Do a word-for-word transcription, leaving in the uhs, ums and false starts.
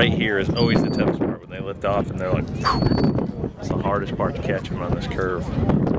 right here is always the toughest part when they lift off and they're like, it's the hardest part to catch them on this curve.